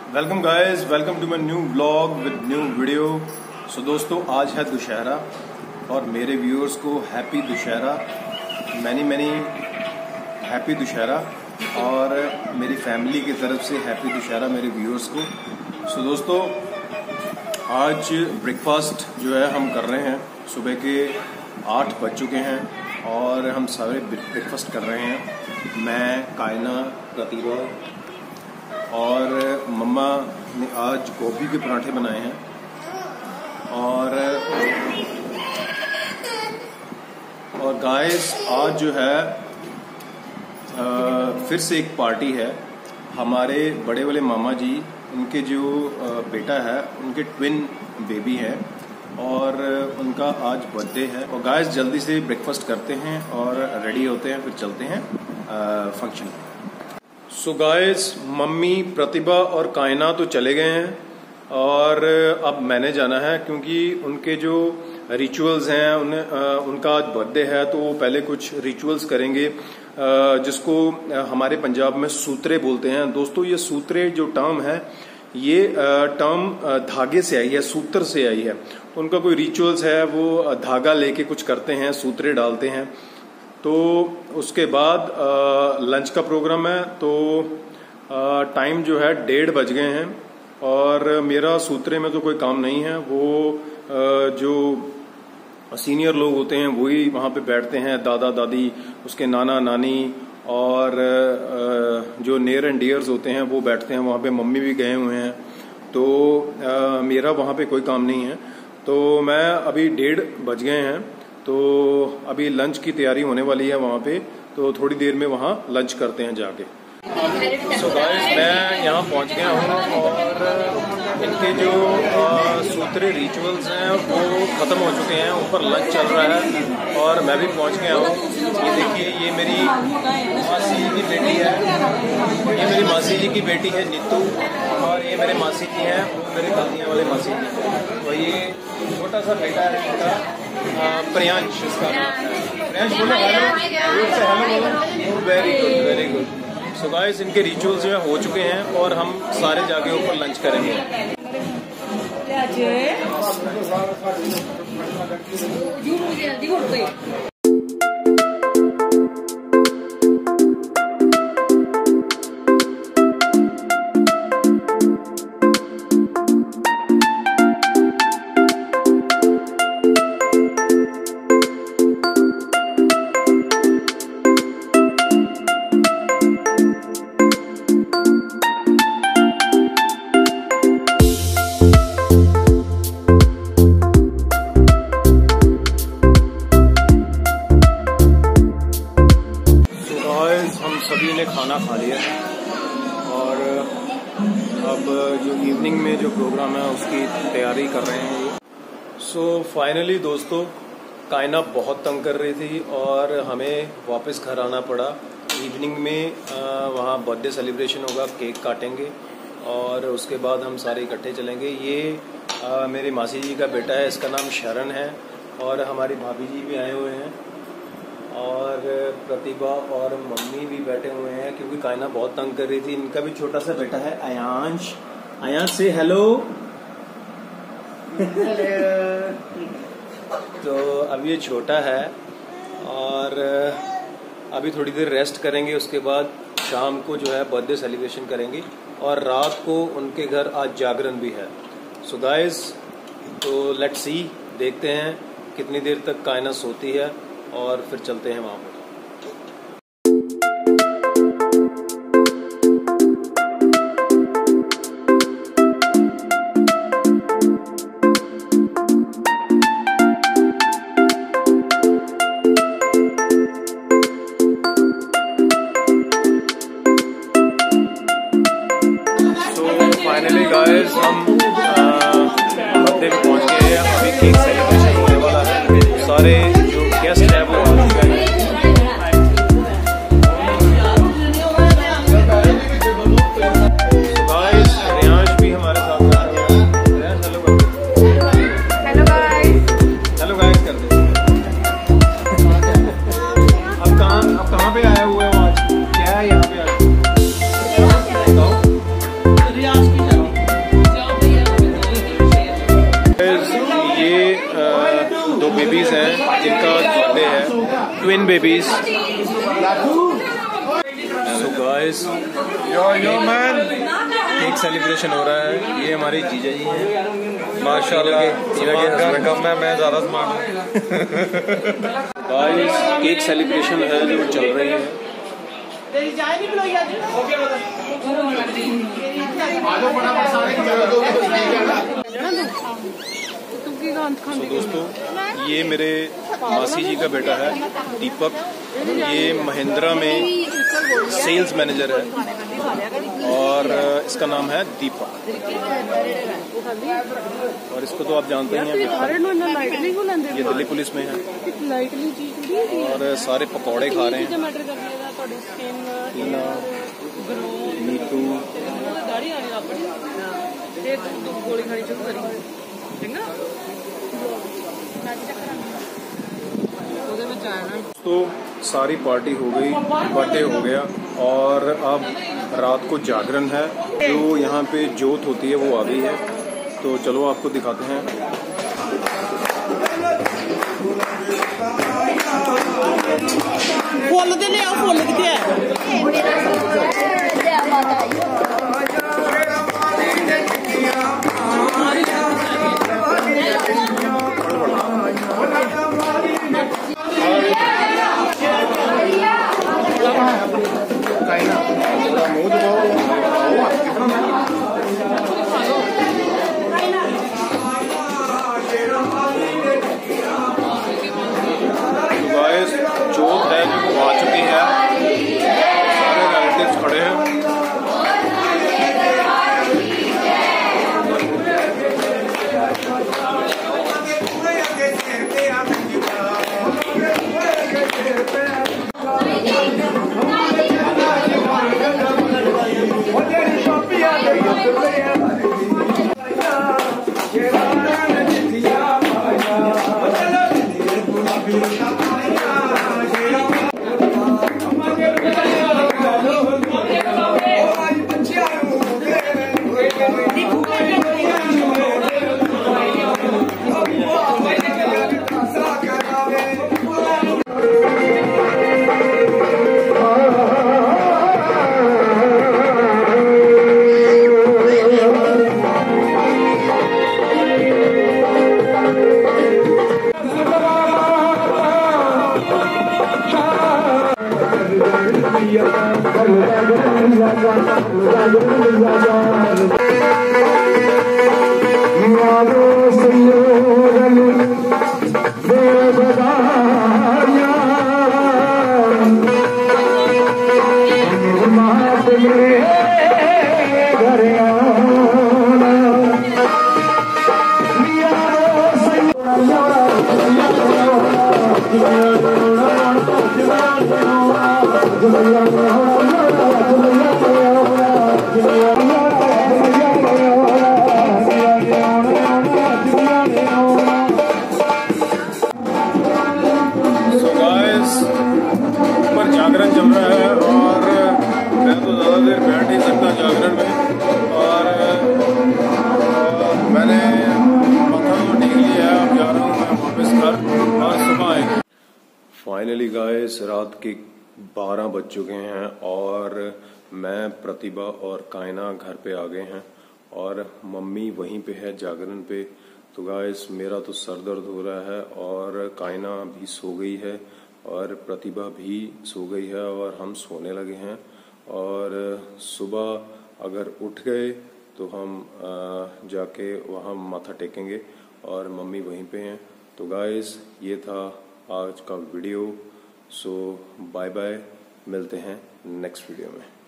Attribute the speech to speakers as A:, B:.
A: Welcome guys, welcome to my new vlog with new video. So दोस्तों, आज है दुशहरा और मेरे व्यूअर्स को happy Dussehra, many happy Dussehra, और मेरी फैमिली की तरफ से हैप्पी दुशहरा मेरे व्यूअर्स को। सो दोस्तों, आज ब्रेकफास्ट जो है हम कर रहे हैं। सुबह के 8 बज चुके हैं और हम सारे ब्रेकफास्ट कर रहे हैं। मैं, कायना, प्रतिभा और मम्मा ने आज गोभी के पराठे बनाए हैं। और गाइस, आज जो है फिर से एक पार्टी है। हमारे बड़े वाले मामा जी, उनके जो बेटा है, उनके ट्विन बेबी है और उनका आज बर्थडे है। और गाइस, जल्दी से ब्रेकफास्ट करते हैं और रेडी होते हैं, फिर चलते हैं function. So guys, mummy, Pratibha और कायना तो चले गए हैं और अब मैंने जाना है, क्योंकि उनके जो रिचुअल्स हैं, उनका आज बर्थडे है, तो वो पहले कुछ रिचुअल्स करेंगे जिसको हमारे पंजाब में सूत्रे बोलते हैं। दोस्तों, ये सूत्रे जो टर्म है, ये टर्म धागे से आई है, सूत्र से आई है। उनका कोई रिचुअल्स है, वो धागा लेके कुछ करते हैं, सूत्रे डालते हैं। तो उसके बाद लंच का प्रोग्राम है। तो टाइम जो है 1:30 बज गए हैं और मेरा सूत्रे में तो कोई काम नहीं है। वो जो सीनियर लोग होते हैं वही वहाँ पे बैठते हैं, दादा दादी, उसके नाना नानी, और जो नियर एंड डियर्स होते हैं वो बैठते हैं वहाँ पे। मम्मी भी गए हुए हैं, तो मेरा वहाँ पे कोई काम नहीं है। तो मैं अभी 1:30 बज गए हैं, तो अभी लंच की तैयारी होने वाली है वहाँ पे, तो थोड़ी देर में वहाँ लंच करते हैं जाके। सो गाइस, मैं यहाँ पहुँच गया हूँ और इनके जो सूत्रे रिचुअल्स हैं वो ख़त्म हो चुके हैं। ऊपर लंच चल रहा है और मैं भी पहुँच गया हूँ। ये देखिए, ये मेरी मासी जी की बेटी है, ये मेरी मासी जी की बेटी है नीतू, और ये मेरे मासी जी हैं, मेरे दादियाँ वाले मासी जी। तो ये छोटा सा बेटा है इनका, प्रियांश इसका नाम है। प्रियांश बोलो hello. Very good, very good. So guys, इनके रिचुअल्स जो है हो चुके हैं और हम सारे जाके ऊपर लंच करेंगे। सभी ने खाना खा लिया और अब जो इवनिंग में जो प्रोग्राम है उसकी तैयारी कर रहे हैं। सो फाइनली दोस्तों, कायना बहुत तंग कर रही थी और हमें वापस घर आना पड़ा। इवनिंग में वहाँ बर्थडे सेलिब्रेशन होगा, केक काटेंगे और उसके बाद हम सारे इकट्ठे चलेंगे। ये मेरी मासी जी का बेटा है, इसका नाम शरण है, और हमारी भाभी जी भी आए हुए हैं और प्रतिभा और मम्मी भी बैठे हुए हैं, क्योंकि कायना बहुत तंग कर रही थी। इनका भी छोटा सा बेटा है आयांश। आयांश से हेलो। तो अब ये छोटा है और अभी थोड़ी देर रेस्ट करेंगे, उसके बाद शाम को जो है बर्थडे सेलिब्रेशन करेंगे और रात को उनके घर आज जागरण भी है। सो गाइस, तो लेट्स सी, देखते हैं कितनी देर तक कायना सोती है और फिर चलते हैं वहाँ पर। फाइनली गाइस, हम बर्थडे पे पहुँच गए हैं। अभी केक सेलिब्रेशन होने वाला है, सारे जो गेस्ट है वो आ चुके हैं। गाइस, रियांश भी हमारे साथ है। हेलो गाइस, हेलो गाइस कर दो। अब कहाँ पे आया हुआ है आज? क्या है यहाँ पे आज? रियाज की बेबीज हैं जिनका बर्थडे है, twin babies. So guys, cake celebration हो रहा है। ये हमारे जीजा जी हैं माशाल्लाह। कम है, मैं ज्यादा स्मार्ट हूँ। गाइस केक सेलिब्रेशन है जो चल रही है। तो दोस्तों, ये मेरे मासी जी का बेटा है दीपक। ये महिंद्रा में सेल्स मैनेजर है और इसका नाम है दीपक। और इसको तो आप जानते ही हैं, ये दिल्ली पुलिस में है और सारे पकौड़े खा रहे हैं। टीना, नीतू, तो सारी पार्टी हो गई, बर्थडे हो गया और अब रात को जागरण है। जो यहाँ पे जोत होती है वो आ गई है, तो चलो आपको दिखाते हैं।
B: फुल दे ले आओ, फुल कितने है?
A: जोत है जो आ चुकी है, सारे रिलेटिव्स खड़े हैं। जागरण चल रहा है और मैं तो ज़्यादा देर बैठ नहीं सकता जागरण में, और मैंने मत्था तो टेक लिया है। अब जा रहा हूँ मैं वापस घर और सुबह आएंगे। फाइनली गाइस रात के 12 बज चुके हैं और मैं, प्रतिभा और कायना घर पे आ गए हैं और मम्मी वहीं पे है जागरण पे। तो गाइस मेरा तो सर दर्द हो रहा है और कायना भी सो गई है और प्रतिभा भी सो गई है और हम सोने लगे हैं। और सुबह अगर उठ गए तो हम जाके वहाँ माथा टेकेंगे और मम्मी वहीं पे हैं। तो गाइस ये था आज का वीडियो। सो बाय बाय, मिलते हैं नेक्स्ट वीडियो में।